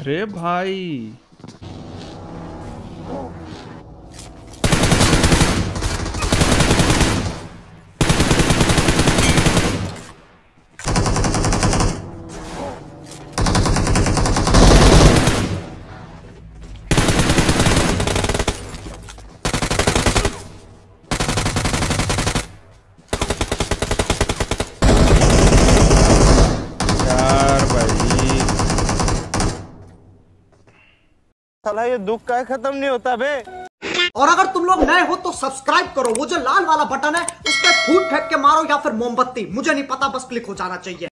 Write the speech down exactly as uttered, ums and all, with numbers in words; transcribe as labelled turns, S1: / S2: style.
S1: अरे भाई
S2: साला ये दुख का खत्म नहीं होता बे।
S3: और अगर तुम लोग नए हो तो सब्सक्राइब करो, वो जो लाल वाला बटन है उस पर फूट फेंक के मारो या फिर मोमबत्ती, मुझे नहीं पता, बस क्लिक हो जाना चाहिए।